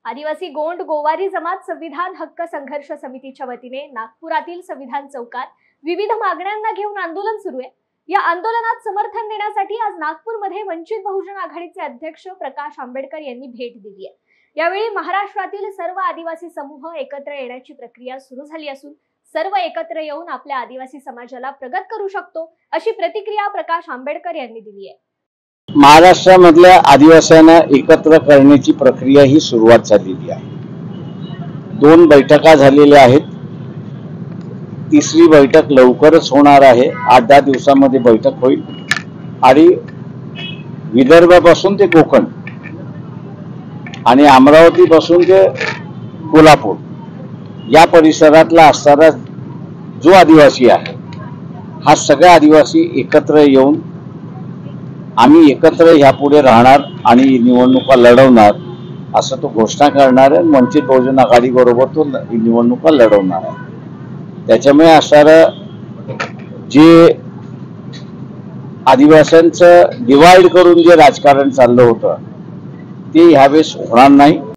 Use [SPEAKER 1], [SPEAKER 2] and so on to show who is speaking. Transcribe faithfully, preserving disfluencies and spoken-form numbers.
[SPEAKER 1] आदिवासी गोंड गोवारी जमात संविधान हक्क संघर्ष समितीच्या वतीने नागपुरातील संविधान चौकात विविध मागण्यांना घेऊन आंदोलन सुरू आहे। या आंदोलनात समर्थन देण्यासाठी आज नागपूरमध्ये वंचित बहुजन आघाडीचे अध्यक्ष प्रकाश आंबेडकर यांनी भेट दिली आहे। यावेळी महाराष्ट्रातील सर्व आदिवासी समूह एकत्र येण्याची प्रक्रिया सुरू झाली असून सर्व एकत्र येऊन आपल्या आदिवासी समाजाला प्रगत करू शकतो अशी प्रतिक्रिया प्रकाश आंबेडकर यांनी दिली आहे।
[SPEAKER 2] महाराष्ट्रामधल्या आदिवासींना एकत्र करण्याची प्रक्रिया ही सुरुवात झालेली आहे। दोन बैठका झालेल्या आहेत, तिसरी बैठक लवकरच होणार आहे। आठ दहा दिवसांमध्ये बैठक होईल आणि विदर्भापासून ते कोकण आणि अमरावतीपासून ते कोल्हापूर या परिसरातला असणारा जो आदिवासी आहे, हा सगळा आदिवासी एकत्र येऊन आम्ही एकत्र ह्यापुढे राहणार आणि निवडणुका लढवणार असं तो घोषणा करणार आहे। वंचित बहुजन आघाडी बरोबर तो निवडणुका लढवणार आहे। त्याच्यामुळे असणारं जे आदिवासींचं डिवाइड करून जे राजकारण चाललं होतं ते ह्यावेळेस होणार नाही।